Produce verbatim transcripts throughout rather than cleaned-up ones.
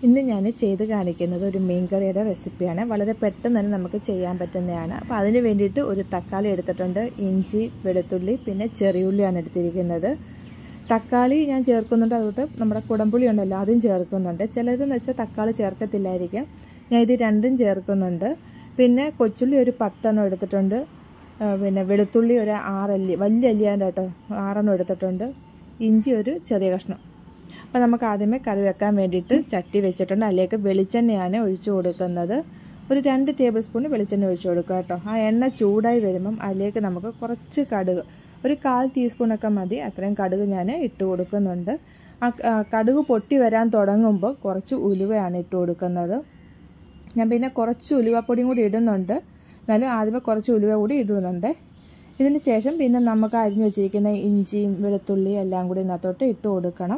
ഇന്ന് ഞാൻ ചെയ്ത് കാണിക്കുന്നത് ഒരു മീൻ കറിയുടെ റെസിപ്പിയാണ്. വളരെ പെട്ടെന്ന് തന്നെ നമുക്ക് ചെയ്യാൻ പറ്റുന്നതാണ്. അപ്പോൾ അതിന് വേണ്ടിയിട്ട് ഒരു തക്കാളി എടുത്തിട്ടുണ്ട്, ഇഞ്ചി, വെളുത്തുള്ളി, പിന്നെ ചെറിയുള്ളിയാണ് എടുത്തിരിക്കുന്നത്. തക്കാളി ഞാൻ ചേർക്കുന്നുണ്ട്, അതുകൊണ്ട് നമ്മുടെ കുടംപുളി ഉണ്ടല്ലോ അതും ചേർക്കുന്നുണ്ട്. ചിലരെന്ന് വെച്ചാൽ തക്കാളി ചേർക്കത്തില്ലായിരിക്കും, ഞാൻ ഇത് രണ്ടും ചേർക്കുന്നുണ്ട്. പിന്നെ കൊച്ചുള്ളി ഒരു പത്തെണ്ണം എടുത്തിട്ടുണ്ട്, പിന്നെ വെളുത്തുള്ളി ഒരു ആറല്ലി, വലിയ അല്ലിയാണ്ട് കേട്ടോ, ആറെണ്ണം എടുത്തിട്ടുണ്ട്. ഇഞ്ചി ഒരു ചെറിയ കഷ്ണം. അപ്പോൾ നമുക്ക് ആദ്യമേ കറി വെക്കാൻ വേണ്ടിയിട്ട് ചട്ടി വെച്ചിട്ടുണ്ട്. അതിലേക്ക് വെളിച്ചെണ്ണയാണ് ഒഴിച്ചു കൊടുക്കുന്നത്. ഒരു രണ്ട് ടേബിൾ സ്പൂൺ വെളിച്ചെണ്ണ ഒഴിച്ചു കൊടുക്കുക കേട്ടോ. ആ എണ്ണ ചൂടായി വരുമ്പം അതിലേക്ക് നമുക്ക് കുറച്ച് കടുക്, ഒരു കാൽ ടീസ്പൂണൊക്കെ മതി, അത്രയും കടുക് ഞാൻ ഇട്ട് കൊടുക്കുന്നുണ്ട്. ആ കടുക് പൊട്ടി വരാൻ തുടങ്ങുമ്പോൾ കുറച്ച് ഉലുവയാണ് ഇട്ട് കൊടുക്കുന്നത്. ഞാൻ പിന്നെ കുറച്ച് ഉലുവപ്പൊടിയും കൂടി ഇടുന്നുണ്ട്, എന്നാലും ആദ്യമേ കുറച്ച് ഉലുവ കൂടി ഇടുന്നുണ്ട്. ഇതിന് ശേഷം പിന്നെ നമുക്ക് അരിഞ്ഞു വെച്ചിരിക്കുന്ന ഇഞ്ചിയും വെളുത്തുള്ളിയും എല്ലാം കൂടി ഇതിനകത്തോട്ട് ഇട്ട് കൊടുക്കണം.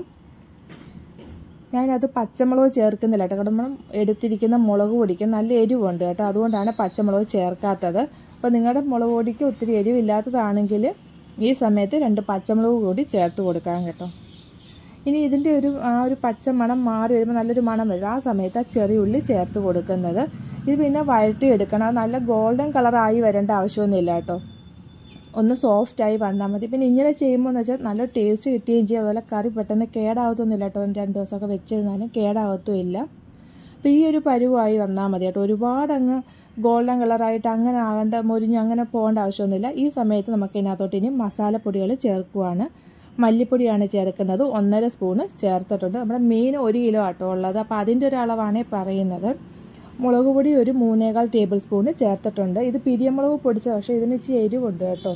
ഞാനത് പച്ചമുളക് ചേർക്കുന്നില്ല കേട്ടോ, കാരണം നമ്മൾ എടുത്തിരിക്കുന്ന മുളക് പൊടിക്ക് നല്ല എരിവുണ്ട് കേട്ടോ, അതുകൊണ്ടാണ് പച്ചമുളക് ചേർക്കാത്തത്. അപ്പോൾ നിങ്ങളുടെ മുളക് പൊടിക്ക് ഒത്തിരി എരിവില്ലാത്തതാണെങ്കിൽ ഈ സമയത്ത് രണ്ട് പച്ചമുളക് കൂടി ചേർത്ത് കൊടുക്കാം കേട്ടോ. ഇനി ഇതിൻ്റെ ഒരു ആ ഒരു പച്ച മണം മാറി വരുമ്പോൾ നല്ലൊരു മണം വരും. ആ സമയത്ത് ആ ചെറിയ ഉള്ളി ചേർത്ത് കൊടുക്കുന്നത്. ഇത് പിന്നെ വഴറ്റി എടുക്കണം, നല്ല ഗോൾഡൻ കളറായി വരേണ്ട ആവശ്യമൊന്നുമില്ല കേട്ടോ, ഒന്ന് സോഫ്റ്റായി വന്നാൽ മതി. പിന്നെ ഇങ്ങനെ ചെയ്യുമ്പോൾ എന്ന് വെച്ചാൽ നല്ല ടേസ്റ്റ് കിട്ടുകയും ചെയ്യും. അതുപോലെ കറി പെട്ടെന്ന് കേടാവത്തൊന്നുമില്ല കേട്ടോ, രണ്ട് ദിവസമൊക്കെ വെച്ചിരുന്നാലും കേടാവത്തുമില്ല. അപ്പോൾ ഈ ഒരു പരുവായി വന്നാൽ മതി കേട്ടോ. ഒരുപാട് അങ്ങ് ഗോൾഡൻ കളറായിട്ട് അങ്ങനെ ആകേണ്ട, മുരിഞ്ഞ് അങ്ങനെ പോകേണ്ട ആവശ്യമൊന്നുമില്ല. ഈ സമയത്ത് നമുക്ക് ഇതിനകത്തോട്ട് ഇനി മസാലപ്പൊടികൾ ചേർക്കുവാണ്. മല്ലിപ്പൊടിയാണ് ചേർക്കുന്നത്, ഒന്നര സ്പൂണ് ചേർത്തിട്ടുണ്ട്. നമ്മുടെ മീൻ ഒരു കിലോ ആട്ടോ ഉള്ളത്, അപ്പോൾ അതിൻ്റെ ഒരു അളവാണ് പറയുന്നത്. മുളക് പൊടി ഒരു മൂന്നേകാൽ ടേബിൾ സ്പൂണ് ചേർത്തിട്ടുണ്ട്. ഇത് പിരിയമുളക് പൊടിച്ച, പക്ഷേ ഇതിന് ഇച്ചിരി എരിവുണ്ട് കേട്ടോ.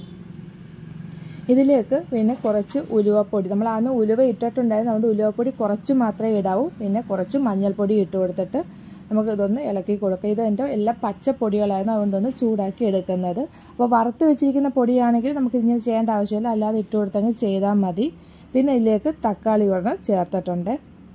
ഇതിലേക്ക് പിന്നെ കുറച്ച് ഉലുവപ്പൊടി, നമ്മൾ ആദ്യം ഉലുവ ഇട്ടിട്ടുണ്ടായിരുന്നു, അതുകൊണ്ട് ഉലുവപ്പൊടി കുറച്ച് മാത്രമേ ഇടാവൂ. പിന്നെ കുറച്ച് മഞ്ഞൾപ്പൊടി ഇട്ട് കൊടുത്തിട്ട് നമുക്ക് ഇതൊന്ന് ഇളക്കി കൊടുക്കാം. ഇത് എൻ്റെ എല്ലാം പച്ചപ്പൊടികളായിരുന്നു, അതുകൊണ്ടൊന്ന് ചൂടാക്കി എടുക്കുന്നത്. അപ്പോൾ വറുത്ത് വെച്ചിരിക്കുന്ന പൊടിയാണെങ്കിൽ നമുക്ക് ഇങ്ങനെ ചെയ്യേണ്ട ആവശ്യമില്ല, അല്ലാതെ ഇട്ട് കൊടുത്തെങ്കിൽ ചെയ്താൽ മതി. പിന്നെ ഇതിലേക്ക് തക്കാളി വെള്ളം ചേർത്തിട്ടുണ്ട്.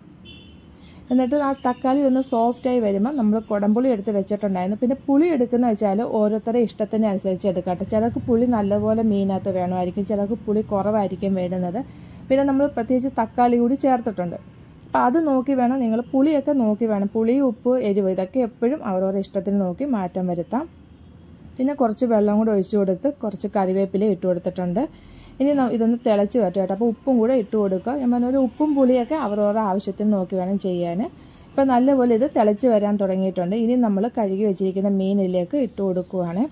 എന്നിട്ട് ആ തക്കാളി ഒന്ന് സോഫ്റ്റായി വരുമ്പോൾ നമ്മൾ കുടംപുളി എടുത്ത് വെച്ചിട്ടുണ്ടായിരുന്നു. പിന്നെ പുളി എടുക്കുന്ന വെച്ചാൽ ഓരോരുത്തരുടെ ഇഷ്ടത്തിന് അനുസരിച്ച് എടുക്കട്ടെ. ചിലർക്ക് പുളി നല്ലപോലെ മീനകത്ത് വേണമായിരിക്കും, ചിലർക്ക് പുളി കുറവായിരിക്കും വേണ്ടുന്നത്. പിന്നെ നമ്മൾ പ്രത്യേകിച്ച് തക്കാളി കൂടി ചേർത്തിട്ടുണ്ട്. അപ്പോൾ അത് നോക്കി വേണം നിങ്ങൾ, പുളിയൊക്കെ നോക്കി വേണം, പുളി, ഉപ്പ്, എരിവ് ഇതൊക്കെ എപ്പോഴും അവരവരുടെ ഇഷ്ടത്തിന് നോക്കി മാറ്റം വരുത്താം. പിന്നെ കുറച്ച് വെള്ളം കൂടെ ഒഴിച്ചു കൊടുത്ത് കുറച്ച് കറിവേപ്പില ഇട്ട് കൊടുത്തിട്ടുണ്ട്. ഇനി ഇതൊന്ന് തിളച്ച് വരട്ടെ കേട്ടോ. അപ്പോൾ ഉപ്പും കൂടെ ഇട്ട് കൊടുക്കുക. ഞാൻ പറഞ്ഞ ഒരു ഉപ്പും പുളിയൊക്കെ അവരവരുടെ ആവശ്യത്തിന് നോക്കി വേണം ചെയ്യാൻ. ഇപ്പോൾ നല്ലപോലെ ഇത് തിളച്ച് വരാൻ തുടങ്ങിയിട്ടുണ്ട്. ഇനി നമ്മൾ കഴുകി വെച്ചിരിക്കുന്ന മീനിലേക്ക് ഇട്ട് കൊടുക്കുവാണ്.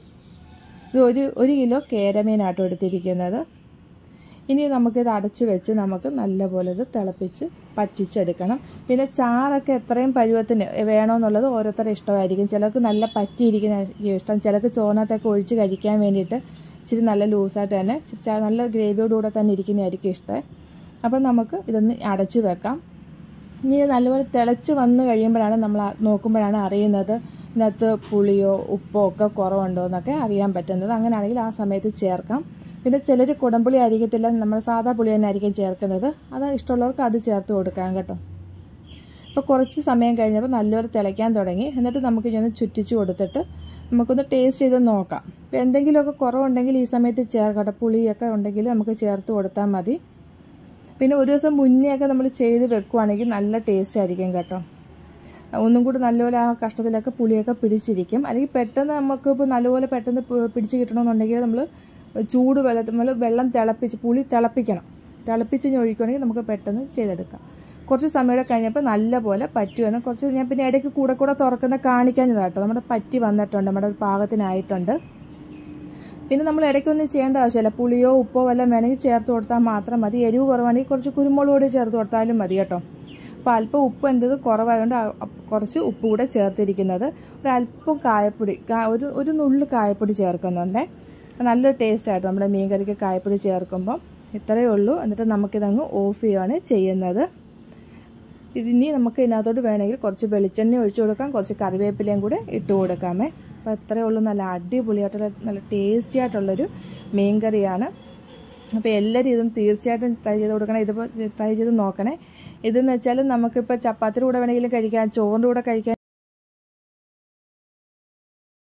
ഇത് ഒരു ഒരു കിലോ കേരമീനാട്ടോ എടുത്തിരിക്കുന്നത്. ഇനി നമുക്കിത് അടച്ച് വെച്ച് നമുക്ക് നല്ലപോലെ ഇത് തിളപ്പിച്ച് പറ്റിച്ചെടുക്കണം. പിന്നെ ചാറൊക്കെ എത്രയും പരുവത്തിന് വേണമെന്നുള്ളത് ഓരോരുത്തരുടെ ഇഷ്ടമായിരിക്കും. ചിലർക്ക് നല്ല പറ്റിയിരിക്കുന്ന ഇഷ്ടം, ചിലർക്ക് ചോറിനകത്തൊക്കെ ഒഴിച്ച് കഴിക്കാൻ വേണ്ടിയിട്ട് ഇച്ചിരി നല്ല ലൂസായിട്ട് തന്നെ, ഇച്ചിരി നല്ല ഗ്രേവിയോടുകൂടെ തന്നെ ഇരിക്കുന്നതായിരിക്കും ഇഷ്ടം. അപ്പം നമുക്ക് ഇതൊന്ന് അടച്ച് വെക്കാം. ഇനി നല്ലപോലെ തിളച്ച് വന്ന് കഴിയുമ്പോഴാണ് നമ്മൾ നോക്കുമ്പോഴാണ് അറിയുന്നത് ഇതിനകത്ത് പുളിയോ ഉപ്പോ ഒക്കെ കുറവുണ്ടോ എന്നൊക്കെ അറിയാൻ പറ്റുന്നത്. അങ്ങനെയാണെങ്കിൽ ആ സമയത്ത് ചേർക്കാം. പിന്നെ ചിലർ കുടംപുളി ആയിരിക്കത്തില്ല, നമ്മൾ സാധാ പുളി തന്നെ ആയിരിക്കും ചേർക്കുന്നത്. അത് ഇഷ്ടമുള്ളവർക്ക് അത് ചേർത്ത് കൊടുക്കാം കേട്ടോ. അപ്പോൾ കുറച്ച് സമയം കഴിഞ്ഞപ്പോൾ നല്ലപോലെ തിളയ്ക്കാൻ തുടങ്ങി. എന്നിട്ട് നമുക്ക് ഇങ്ങനെ ചുറ്റിച്ച് കൊടുത്തിട്ട് നമുക്കൊന്ന് ടേസ്റ്റ് ചെയ്ത് നോക്കാം. ഇപ്പോൾ എന്തെങ്കിലുമൊക്കെ കുറവുണ്ടെങ്കിൽ ഈ സമയത്ത് ചേർക്കട്ടെ, പുളിയൊക്കെ ഉണ്ടെങ്കിൽ നമുക്ക് ചേർത്ത് കൊടുത്താൽ മതി. പിന്നെ ഒരു ദിവസം മുന്നെയൊക്കെ നമ്മൾ ചെയ്ത് വെക്കുവാണെങ്കിൽ നല്ല ടേസ്റ്റ് ആയിരിക്കും കേട്ടോ. ഒന്നും കൂടി നല്ലപോലെ ആ കഷ്ണത്തിലൊക്കെ പുളിയൊക്കെ പിടിച്ചിരിക്കും. അല്ലെങ്കിൽ പെട്ടെന്ന് നമുക്ക് ഇപ്പോൾ നല്ലപോലെ പെട്ടെന്ന് പിടിച്ച് കിട്ടണമെന്നുണ്ടെങ്കിൽ നമ്മൾ ചൂട് വെള്ളത്തിൽ നമ്മൾ വെള്ളം തിളപ്പിച്ച്, പുളി തിളപ്പിക്കണം, തിളപ്പിച്ച് ഒഴിക്കുകയാണെങ്കിൽ നമുക്ക് പെട്ടെന്ന് ചെയ്തെടുക്കാം. കുറച്ച് സമയം കഴിഞ്ഞപ്പോൾ നല്ലപോലെ പറ്റി വന്ന് കുറച്ച് ഞാൻ പിന്നെ ഇടയ്ക്ക് കൂടെ കൂടെ തുറക്കുന്ന കാണിക്കാഞ്ഞതാട്ടോ. നമ്മുടെ പറ്റി വന്നിട്ടുണ്ട്, നമ്മുടെ ഒരു പാകത്തിനായിട്ടുണ്ട്. പിന്നെ നമ്മൾ ഇടയ്ക്കൊന്നും ചെയ്യേണ്ട ആവശ്യമില്ല, പുളിയോ ഉപ്പോ വല്ലതും വേണമെങ്കിൽ ചേർത്ത് കൊടുത്താൽ മാത്രം മതി. എരിവ് കുറവാണെങ്കിൽ കുറച്ച് കുരുമുളക് പൊടി ചേർത്ത് കൊടുത്താലും മതി കേട്ടോ. അപ്പോൾ അല്പം ഉപ്പ് എന്തത് കുറവായതുകൊണ്ട് കുറച്ച് ഉപ്പ് കൂടെ ചേർത്തിരിക്കുന്നത്. ഒരല്പം കായപ്പൊടി, ഒരു ഒരു നുള്ളു കായപ്പൊടി ചേർക്കുന്നുണ്ട്. നല്ലൊരു ടേസ്റ്റായിട്ട് നമ്മുടെ മീൻ കറിക്ക് കായപ്പൊടി ചേർക്കുമ്പം. ഇത്രയേ ഉള്ളൂ. എന്നിട്ട് നമുക്കിതങ്ങ് ഓഫ് ചെയ്യുകയാണ് ചെയ്യുന്നത്. ഇതിനി നമുക്ക് ഇതിനകത്തോട്ട് വേണമെങ്കിൽ കുറച്ച് വെളിച്ചെണ്ണ ഒഴിച്ചു കൊടുക്കാം, കുറച്ച് കറിവേപ്പിലയും കൂടെ ഇട്ട് കൊടുക്കാമേ. അപ്പോൾ ഇത്രയേ ഉള്ളൂ. നല്ല അടിപൊളിയായിട്ടുള്ള നല്ല ടേസ്റ്റി ആയിട്ടുള്ളൊരു മീൻ കറിയാണ്. അപ്പോൾ എല്ലാവരും ഇതും തീർച്ചയായിട്ടും ട്രൈ ചെയ്ത് കൊടുക്കണം. ഇതിപ്പോൾ ട്രൈ ചെയ്ത് നോക്കണേ. ഇതെന്ന് വെച്ചാൽ നമുക്കിപ്പോൾ ചപ്പാത്തിയുടെ കൂടെ വേണമെങ്കിലും കഴിക്കാം, ചോറിൻ്റെ കൂടെ കഴിക്കാൻ